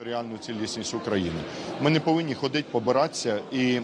територіальну цілісність України. Ми не повинні ходити, побиратися, і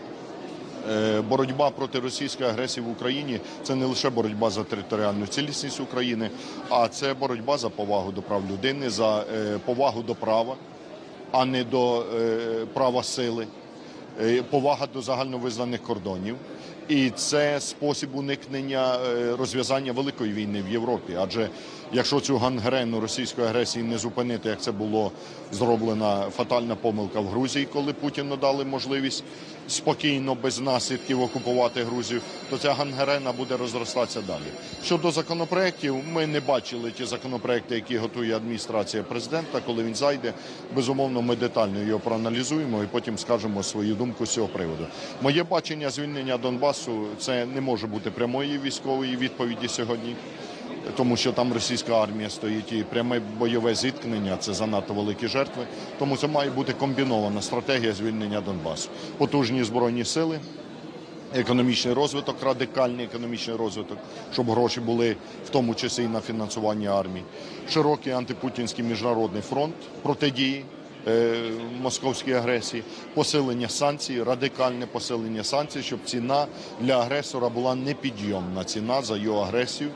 боротьба проти російської агресії в Україні – це не лише боротьба за територіальну цілісність України, а це боротьба за повагу до прав людини, за повагу до права, а не до права сили, повага до загальновизнаних кордонів. І це спосіб уникнення розв'язання великої війни в Європі. Адже якщо цю гангрену російської агресії не зупинити, як це було зроблена фатальна помилка в Грузії, коли Путіну дали можливість спокійно, без наслідків окупувати Грузію, то ця гангрена буде розростатися далі. Щодо законопроєктів, ми не бачили ті законопроєкти, які готує адміністрація президента. Коли він зайде, безумовно, ми детально його проаналізуємо і потім скажемо свою думку з цього приводу. Моє бачення звільнення Донбасу – це не може бути прямої військової відповіді сьогодні, тому що там російська армія стоїть і пряме бойове зіткнення – це занадто великі жертви. Тому це має бути комбінована стратегія звільнення Донбасу. Потужні збройні сили, економічний розвиток, радикальний економічний розвиток, щоб гроші були в тому числі і на фінансування армії. Широкий антипутінський міжнародний фронт протидії московській агресії, посилення санкцій, радикальне посилення санкцій, щоб ціна для агресора була непідйомна, ціна за його агресію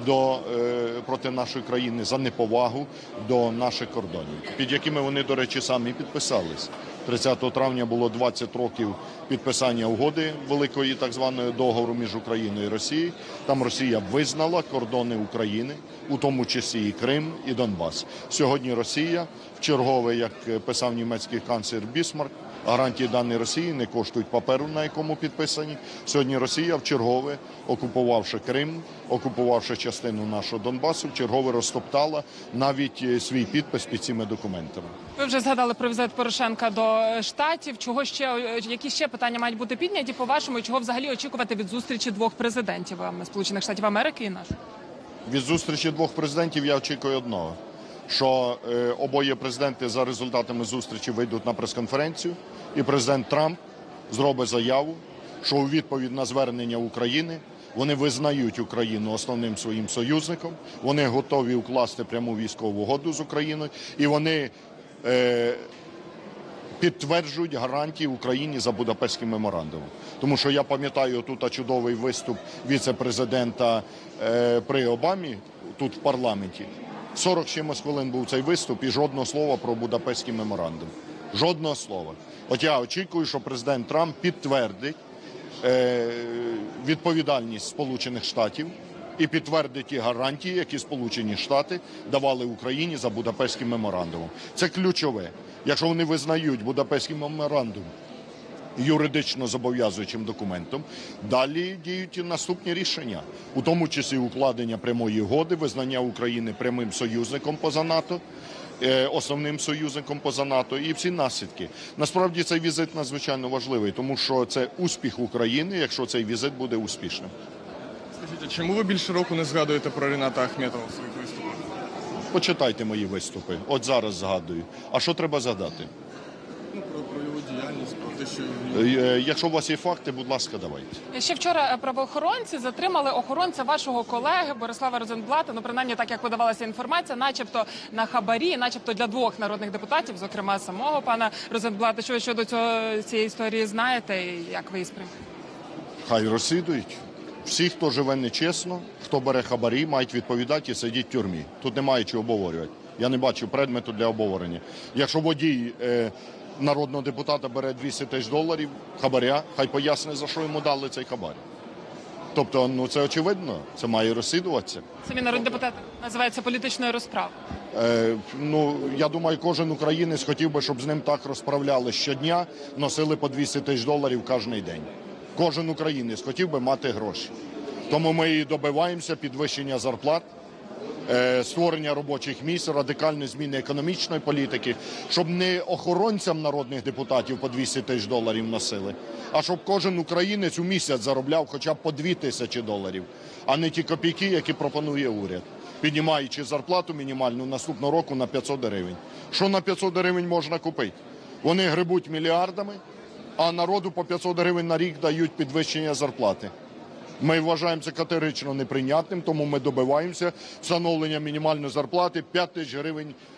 проти нашої країни, за неповагу до наших кордонів, під якими вони, до речі, самі підписались. 30 травня було 20 років підписання угоди великої так званої договору між Україною і Росією. Там Росія визнала кордони України, у тому числі і Крим, і Донбас. Сьогодні Росія вчергове, як писав німецький канцлер Бісмарк, гарантії даної Росії не коштують паперу, на якому підписані. Сьогодні Росія вчергове, окупувавши Крим, окупувавши частину нашого Донбасу, вчергове розтоптала навіть свій підпис під цими документами. Ви вже згадали про візит Порошенка до Штатів. Які ще питання мають бути підняті, по-вашому, і чого взагалі очікувати від зустрічі двох президентів Сполучених Штатів Америки і наших? Від зустрічі двох президентів я очікую одного, що обоє президенти за результатами зустрічі вийдуть на прес-конференцію, і президент Трамп зробить заяву, що у відповідь на звернення України вони визнають Україну основним своїм союзником, вони готові укласти пряму військову угоду з Україною, і вони підтверджують гарантії Україні за Будапештським меморандумом. Тому що я пам'ятаю тут чудовий виступ віце-президента при Обамі тут в парламенті. 40 чимось хвилин був цей виступ і жодного слова про Будапештський меморандум. Жодного слова. От я очікую, що президент Трамп підтвердить відповідальність Сполучених Штатів і підтвердить ті гарантії, які Сполучені Штати давали Україні за Будапештським меморандумом. Це ключове. Якщо вони визнають Будапештський меморандум юридично зобов'язуючим документом, далі діють наступні рішення, у тому числі укладення прямої угоди, визнання України прямим союзником поза НАТО, основним союзником поза НАТО і всі наслідки. Насправді цей візит надзвичайно важливий, тому що це успіх України, якщо цей візит буде успішним. Скажіть, а чому ви більше року не згадуєте про Ріната Ахметова в своїх виступах? Почитайте мої виступи. От зараз згадую. А що треба згадати? Про його діяльність, про те, що... Якщо у вас є факти, будь ласка, давайте. Ще вчора правоохоронці затримали охоронця вашого колеги Борислава Розенблата, принаймні так, як подавалася інформація, начебто на хабарі, начебто для двох народних депутатів, зокрема самого пана Розенблата. Що ви щодо цієї історії знаєте і як ви її сприймаєте? Хай розслідують. Всі, хто живе нечесно, хто бере хабарі, мають відповідати і сидіти в тюрмі. Тут немає чого обговорювати. Я не бачу предмету для обговорення. Якщо водій народного депутата бере $200 тисяч хабаря, хай поясни, за що йому дали цей хабар. Тобто, це очевидно, це має розслідуватися. Самі народні депутати називаються політичною розправою. Я думаю, кожен українець хотів би, щоб з ним так розправляли щодня, носили по $200 тисяч кожен день. Кожен українець хотів би мати гроші. Тому ми і добиваємося підвищення зарплат, створення робочих місць, радикальної зміни економічної політики, щоб не охоронцям народних депутатів по $200 тисяч носили, а щоб кожен українець у місяць заробляв хоча б по $2000, а не ті копійки, які пропонує уряд, піднімаючи зарплату мінімальну наступного року на 500 гривень. Що на 500 гривень можна купити? Вони гребуть мільярдами, а народу по 500 гривень на рік дають підвищення зарплати. Ми вважаємо це категорично неприйнятним, тому ми добиваємося встановлення мінімальної зарплати 5 тисяч гривень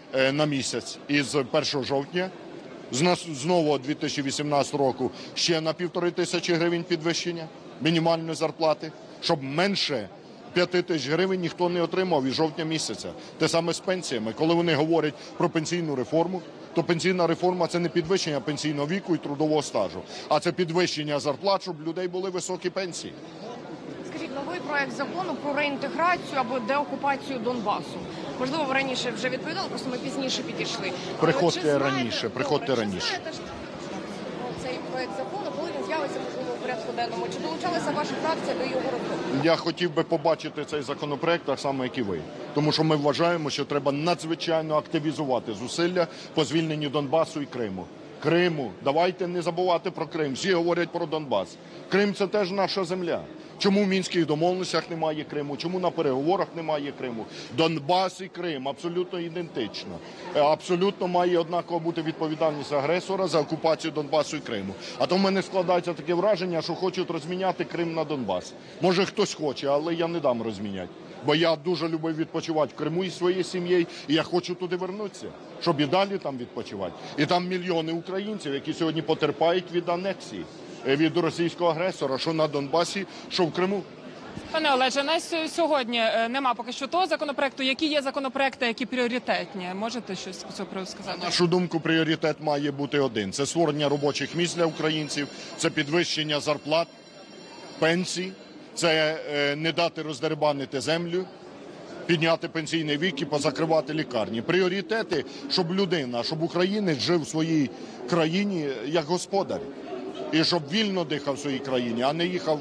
на місяць із 1 жовтня. З нового 2018 року ще на 1500 гривень підвищення мінімальної зарплати, щоб менше 5000 гривень ніхто не отримав із жовтня місяця. Те саме з пенсіями. Коли вони говорять про пенсійну реформу, то пенсійна реформа – це не підвищення пенсійного віку і трудового стажу, а це підвищення зарплат, щоб у людей були високі пенсії. Скажіть, новий проект закону про реінтеграцію або деокупацію Донбасу. Можливо, ви раніше вже відповідали, просто ми пізніше підійшли. Приходьте раніше, приходьте Чи раніше. знаєте ж цей проект закону, коли він з'явиться, можливо, у порядку денному? Чи долучалася ваша фракція до його розробки? Я хотів би побачити цей законопроект так само, як і ви. Тому що ми вважаємо, що треба надзвичайно активізувати зусилля по звільненню Донбасу і Криму. Криму. Давайте не забувати про Крим. Всі говорять про Донбас. Крим – це теж наша земля. Чому в Мінських домовленостях немає Криму? Чому на переговорах немає Криму? Донбас і Крим абсолютно ідентично. Абсолютно має однаково бути відповідальність агресора за окупацію Донбасу і Криму. А то в мене складається таке враження, що хочуть розміняти Крим на Донбас. Може хтось хоче, але я не дам розміняти. Бо я дуже любив відпочивати в Криму із своєю сім'єю, і я хочу туди вернутися, щоб і далі там відпочивати. І там мільйони українців, які сьогодні потерпають від анексії, від російського агресора, що на Донбасі, що в Криму. Пане Олеже, нас сьогодні нема поки що того законопроекту. Які є законопроекти, які пріоритетні? Можете щось по цьому приводу сказати? На нашу думку, пріоритет має бути один. Це створення робочих місць для українців, це підвищення зарплат, пенсій, це не дати роздерибанити землю, підняти пенсійний вік і позакривати лікарні. Пріоритети, щоб людина, щоб українець жив в своїй країні як господар. І щоб вільно дихав в своїй країні, а не їхав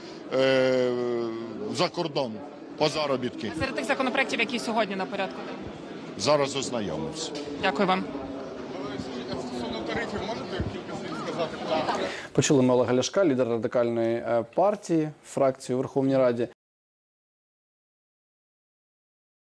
за кордон по заробітки. Серед тих законопроектів, які сьогодні на порядку. Зараз ознайомився. Дякую вам. Стосовно тарифів, можете кілька слів сказати? Почули ми Олега Ляшка, лідера радикальної партії, фракції у Верховній Раді.